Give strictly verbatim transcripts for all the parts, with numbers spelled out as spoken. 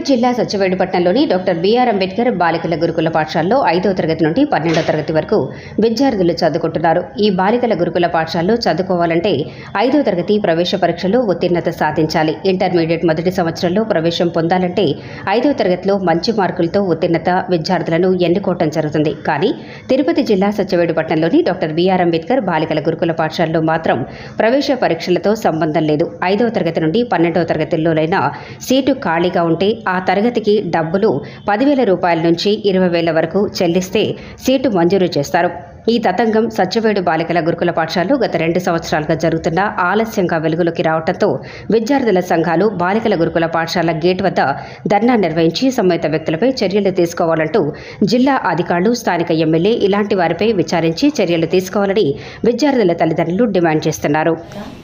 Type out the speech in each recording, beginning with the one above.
నెల్లూరు జిల్లా సత్యవేడుపట్నంలోని doctor BR Ambedkar బాలికల గురుకుల పాఠశాలలో ఐదవ తరగతి నుండి పన్నెండవ తరగతి వరకు విద్యార్థులు చదువుకుంటున్నారు. ఈ బాలికల గురుకుల పాఠశాలలో చదువుకోవాలంటే ఐదవ తరగతి ప్రవేశ పరీక్షలో ఉత్తీర్ణత సాధించాలి. ఇంటర్మీడియట్ మొదటి సంవత్సరంలో ప్రవేశం పొందాలంటే ఐదవ తరగతిలో మంచి మార్కులతో ఉత్తీర్ణత విద్యార్థులను ఎన్నుకోవటం జరుగుతుంది. కానీ తిరుపతి జిల్లా సత్యవేడుపట్నంలోని డాక్టర్ బిఆర్ అంబేద్కర్ బాలికల గురుకుల పాఠశాలలో మాత్రం ప్రవేశ పరీక్షలతో సంబంధం లేదు. ఐదవ తరగతి నుండి పన్నెండవ తరగతిలోనైనా సీటు ఖాళీగా ఉంటే ఆ తరగతికి డబ్బులు పదివేల రూపాయల నుంచి ఇరవై వేల వరకు చెల్లిస్తే సీటు మంజూరు చేస్తారు. ఈ తతంగం సత్యవేడు బాలికల గురుకుల పాఠశాలలో గత రెండు సంవత్సరాలుగా జరుగుతున్న ఆలస్యంగా వెలుగులోకి రావడంతో విద్యార్థుల సంఘాలు బాలికల గురుకుల పాఠశాల గేట్ వద్ద ధర్నా నిర్వహించి సంబంధిత వ్యక్తులపై చర్యలు తీసుకోవాలంటూ జిల్లా అధికారులు, స్థానిక ఎమ్మెల్యే ఇలాంటి వారిపై విచారించి చర్యలు తీసుకోవాలని విద్యార్థుల తల్లిదండ్రులు డిమాండ్ చేస్తున్నారు.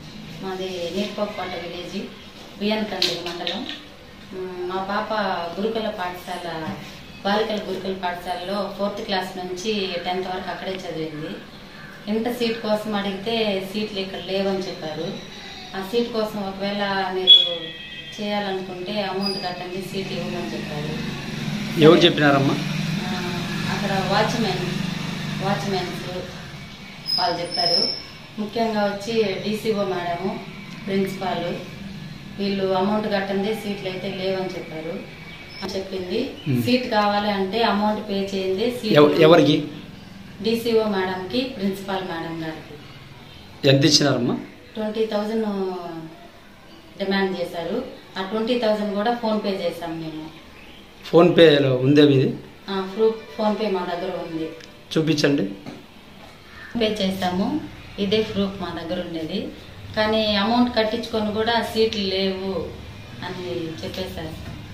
మా పాప గురుకుల పాఠశాల బాలికల గురుకుల పాఠశాలలో ఫోర్త్ క్లాస్ నుంచి టెన్త్ వరకు అక్కడే చదివింది. ఇంటర్ సీట్ కోసం అడిగితే సీట్లు ఇక్కడ లేవని చెప్పారు. ఆ సీట్ కోసం ఒకవేళ మీరు చేయాలనుకుంటే అమౌంట్ కట్టండి, సీట్ ఇవ్వమని చెప్పారు. ఎవరు చెప్పినారమ్మా? అక్కడ వాచ్మెన్ వాచ్మెన్స్ వాళ్ళు చెప్పారు. ముఖ్యంగా వచ్చి డీసీఓ మేడము, ప్రిన్సిపాల్ వీళ్ళు అమౌంట్ కట్టండి, సీట్లు అయితే లేవని చెప్పారు చెప్పింది. సీట్ కావాలి అంటే అమౌంట్ పే చేయండి. ఎవరికి? డీసీఓ మేడం కి, ప్రిన్సిపాల్ మేడం గారికి. ఎంత ఇచ్చినారమ్మా? ట్వంటీ థౌజండ్ డిమాండ్ చేశారు. ఆ ట్వంటీ థౌజండ్ కూడా ఫోన్ పే చేసాం మేము. ఫోన్ పేలో ఉందే మీది? ప్రూఫ్ ఫోన్ పే మా దగ్గర ఉంది, చూపించండి. పే చేస్తాము, ఇదే ప్రూఫ్ మా దగ్గర ఉండేది. కానీ అమౌంట్ కట్టించుకొని కూడా సీట్లు లేవు అని చెప్పేశారు.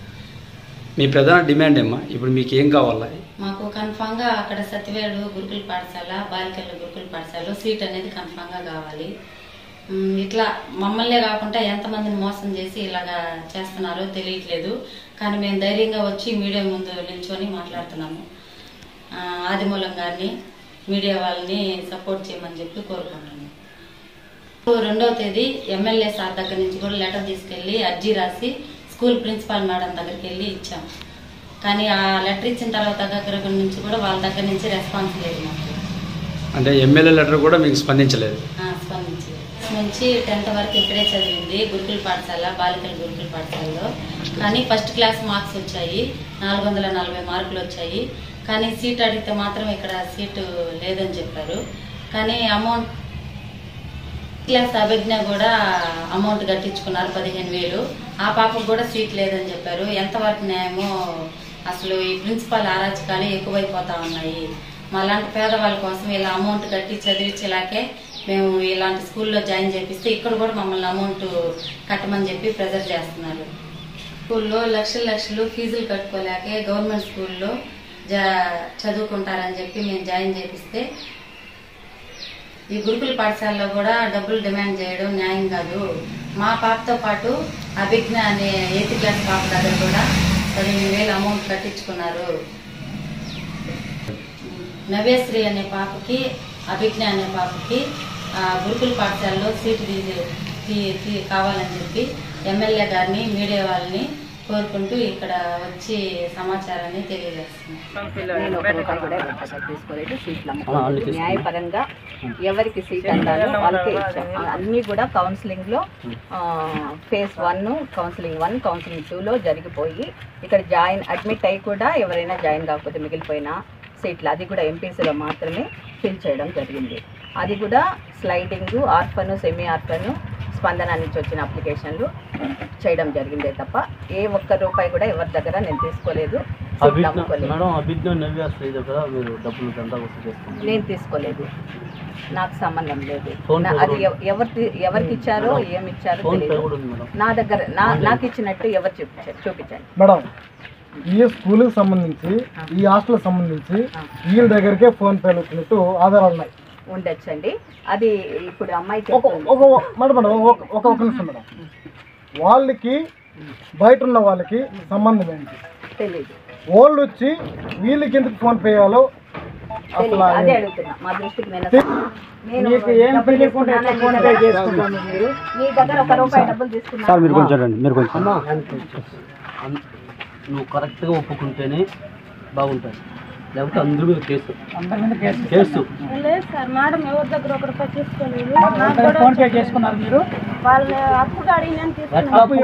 మీ ప్రధాన డిమాండ్ ఏమ్మా? ఇప్పుడు మీకు ఏం కావాలా? మాకు కన్ఫామ్ గా అక్కడ సత్యవేడు గురుకుల పాఠశాల బాలికల గురుకుల పాఠశాలలో సీట్ అనేది కన్ఫామ్ గా కావాలి. ఇట్లా మమ్మల్నే కాకుండా ఎంతమందిని మోసం చేసి ఇలాగా చేస్తున్నారో తెలియట్లేదు. కానీ మేము ధైర్యంగా వచ్చి మీడియా ముందు నిల్చొని మాట్లాడుతున్నాము. ఆదిమూలం గారిని, మీడియా వాళ్ళని సపోర్ట్ చేయమని చెప్పి కోరుకుంటున్నాము. రెండవ తేదీ ఎమ్మెల్యే సార్ దగ్గర నుంచి కూడా లెటర్ తీసుకెళ్లి అర్జీ రాసి స్కూల్ ప్రిన్సిపాల్ మేడం దగ్గరికి వెళ్ళి ఇచ్చాం. కానీ ఆ లెటర్ ఇచ్చిన తర్వాత దగ్గర నుంచి కూడా వాళ్ళ దగ్గర నుంచి రెస్పాన్స్ లేదు మాకు. అంటే ఎమ్మెల్యే లెటర్ కూడా మీకు స్పందించలేదు? స్పందించలేదు. నుంచి టెన్త్ వరకు ఇక్కడే చదివింది గురుకుల పాఠశాల బాలికల గురుకుల పాఠశాలలో. కానీ ఫస్ట్ క్లాస్ మార్క్స్ వచ్చాయి, నాలుగు వందల నలభై మార్కులు వచ్చాయి. కానీ సీట్ అడిగితే మాత్రం ఇక్కడ సీటు లేదని చెప్పారు. కానీ అమౌంట్ క్లాస్ అభిజ్ఞ కూడా అమౌంట్ కట్టించుకున్నారు పదిహేను వేలు. ఆ పాపకు కూడా సీట్ లేదని చెప్పారు. ఎంతవరకు న్యాయమో అసలు ఈ ప్రిన్సిపాల్ అరాచకాలు ఎక్కువైపోతా ఉన్నాయి. మాలాంటి పేదవాళ్ళ కోసం ఇలా అమౌంట్ కట్టి చదివించేలాకే మేము ఇలాంటి స్కూల్లో జాయిన్ చేపిస్తే ఇక్కడ కూడా మమ్మల్ని అమౌంట్ కట్టమని చెప్పి ప్రెజర్ చేస్తున్నారు. స్కూల్లో లక్షలు లక్షలు ఫీజులు కట్టుకోలేకే గవర్నమెంట్ స్కూల్లో జా చదువుకుంటారని చెప్పి మేము జాయిన్ చేపిస్తే ఈ గురుకుల పాఠశాలలో కూడా డబ్బులు డిమాండ్ చేయడం న్యాయం కాదు. మా పాపతో పాటు అభిజ్ఞ అనే ఎయిత్ క్లాస్ పాప దగ్గర కూడా పదిహేను వేలు అమౌంట్ కట్టించుకున్నారు. నవ్యశ్రీ అనే పాపకి, అభిజ్ఞ అనే పాపకి గురుకుల పాఠశాలలో సీటు తీ కావాలని చెప్పి ఎమ్మెల్యే గారిని, మీడియా వాళ్ళని కోరుకుంటూ ఇక్కడ వచ్చి సమాచారాన్ని తెలియజేస్తున్నాం. న్యాయపరంగా ఎవరికి సీట్ అంటారో వాళ్ళకే ఇచ్చాం. అన్నీ కూడా కౌన్సిలింగ్లో phase one, counselling one, counselling టూలో జరిగిపోయి ఇక్కడ జాయిన్ అడ్మిట్ అయ్యి కూడా ఎవరైనా జాయిన్ కాకపోతే మిగిలిపోయిన సీట్లు అది కూడా ఎంపీసీలో మాత్రమే ఫిల్ చేయడం జరిగింది. అది కూడా స్లైడింగు, ఆర్ఫను, సెమీ ఆర్ఫను, స్పందన నుంచి వచ్చిన అప్లికేషన్లు చేయడం జరిగిందే తప్ప ఏ ఒక్క రూపాయి కూడా ఎవరి దగ్గర నేను తీసుకోలేదు. నేను తీసుకోలేదు, నాకు సంబంధం లేదు. అది ఎవరి ఎవరికి ఇచ్చారో ఏమి ఇచ్చారో తెలియదు. నా దగ్గర నా నాకు ఇచ్చినట్టు ఎవరు చూపించారు చూపించండి మేడం. ఈ స్కూల్కి సంబంధించి, ఈ హాస్టల్కి సంబంధించి వీళ్ళ దగ్గరకే ఫోన్ పేలు వచ్చినట్టు ఆధారాలు ఉన్నాయి. ఉండొచ్చండి. అది ఇప్పుడు అమ్మాయి మేడం మేడం ఒక ఒక నిమిషం మేడం. వాళ్ళకి బయట ఉన్న వాళ్ళకి సంబంధం ఏంటి తెలియదు. వాళ్ళు వచ్చి వీళ్ళకి ఎందుకు ఫోన్ పే చేయాలో అసలు అదే అడుగుతున్నా. మా దృష్టికి నేను మీ దగ్గర ఒక రూపాయి డబ్బులు తీసుకున్నాను. నువ్వు కరెక్ట్గా ఒప్పుకుంటేనే బాగుంటుంది, లేకపోతే అందరి మీద కేసు కేసు లేదు సార్, మేడం ఎవరి దగ్గర ఒక రూపాయి తీసుకోలేదు. ఫోన్ పే చేసుకున్నారు మీరు? వాళ్ళు అప్పుడు అడిగినాను తీసుకున్నాను.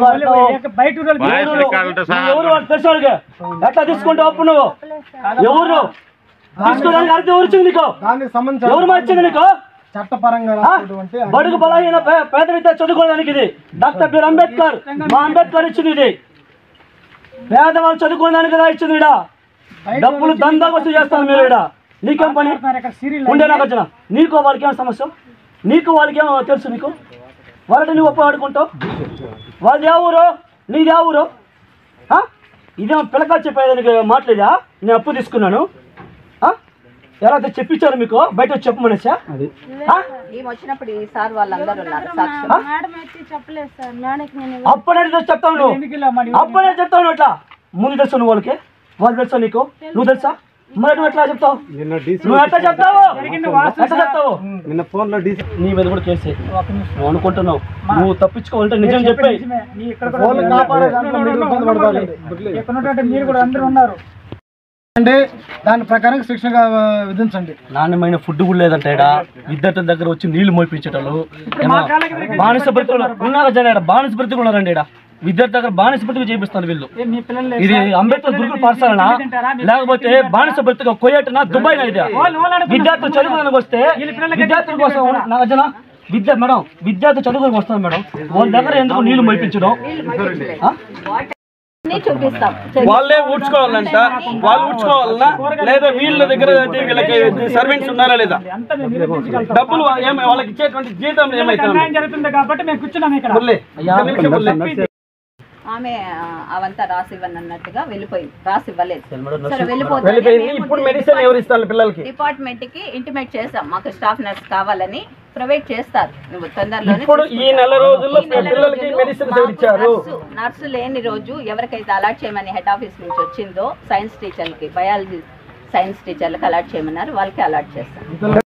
ఎట్లా తీసుకుంటావు అప్పు నువ్వు? ఎవరు తీసుకోవడానికి అర్థం ఎవరు వచ్చింది నీకు? దానికి సంబంధించి ఎవరు వచ్చింది నీకు? చట్టపరంగా రాసినటువంటి బడుగు బలహీన పేద విద్య చదువుకోవడానికి ఇది డాక్టర్ బిఆర్ అంబేద్కర్, మా అంబేద్కర్ ఇచ్చింది ఇది. పేదవాళ్ళు చదువుకోవడానికి కదా ఇచ్చింది. ఇడ డబ్బులు దందా వస్తూ చేస్తాను మీరు. ఇడ నీకేం పని ఉండే నాకు వచ్చిన? నీకు వాళ్ళకి ఏమైనా సమస్య? నీకు వాళ్ళకి ఏమో తెలుసు? నీకు వాళ్ళని నువ్వు ఒప్ప ఆడుకుంటావు? వాళ్ళది ఏ ఊరు, నీది ఏ ఊరు? ఇదేమో పిల్లకాలు చెప్పేదానికి మాట్లాడేదా? నేను అప్పు తీసుకున్నాను ఎలా చెప్పించారు మీకు? బయట వచ్చి చెప్పమనేసా? వచ్చినప్పుడు ఈ సార్ వాళ్ళందరూ ఉన్నారు. అప్పుడే చెప్తావు నువ్వు, అప్పుడే చెప్తావు నువ్వు. ఎట్లా ముందు తెలుసా నువ్వు వాళ్ళకి? వాళ్ళు తెలుసా నీకు? నువ్వు తెలుసా? మరి నువ్వు ఎట్లా చెప్తావు? నువ్వు ఎట్లా చెప్తావు? ఎట్లా చెప్తావు? నిన్న ఫోన్ లో నీ మీద కూడా కేసు నువ్వు అనుకుంటున్నావు. నువ్వు తప్పించుకోవాలంటే నిజం చెప్పే. మీరు కూడా అందరూ ఉన్నారు అంటే దాని ప్రకారం శిక్షణ విధించండి. నాణ్యమైన ఫుడ్ కూడా లేదంటే విద్యార్థుల దగ్గర వచ్చి నీళ్లు మోయించటలు, బానిస బ్రతుకులు ఉన్నారు జన బానిస బ్రతుకులు ఉన్నారండి. ఇక్కడ విద్యార్థి దగ్గర బానిస బ్రతుకు చేపిస్తారు వీళ్ళు. ఇది అంబేద్కర్ గురుకుల పాఠశాలనా లేకపోతే బానిస బ్రతుకు కొయ్యటనా దుబాయ్? ఇది విద్యార్థులు చదువుకోవడానికి వస్తే విద్యార్థుల కోసం నా జన విద్య మేడం విద్యార్థి చదువుకోవడానికి వస్తాను మేడం. వాళ్ళ దగ్గర ఎందుకు నీళ్లు మోయించడం? చూపిస్తాం. వాళ్ళే ఊడ్చుకోవాలంట. వాళ్ళు ఊడ్చుకోవాలన్నా లేదా వీళ్ళ దగ్గర వీళ్ళకి సర్వెంట్స్ ఉన్నారా లేదా? డబ్బులు వాళ్ళకి ఇచ్చేటువంటి జీతం ఏమైతుంది జరుగుతుంది కాబట్టి మేము కూర్చున్నాం ఇక్కడ. ఆమె అవంతా రాసి ఇవ్వను అన్నట్టుగా వెళ్ళిపోయింది. రాసి ఇవ్వలేదు. సరే వెళ్ళిపోయింది. ఇప్పుడు మెడిసిన్ ఎవరు ఇస్తారు పిల్లలకి? డిపార్ట్మెంట్ కి ఇంటిమేట్ చేసాం, మాకు స్టాఫ్ నర్స్ కావాలని. ప్రొవైడ్ చేస్తారు నువ్వు తొందరలోనే. ఇప్పుడు ఈ నెల రోజుల్లో పిల్లలకి మెడిసిన్ ఇచ్చారు. నర్సు లేని రోజు ఎవరికైతే అలాట్ చేయమని హెడ్ ఆఫీస్ నుంచి వచ్చిందో సైన్స్ టీచర్లకి, బయాలజీ సైన్స్ టీచర్లకి అలాట్ చేయమన్నారు, వాళ్ళకి అలాట్ చేస్తాం.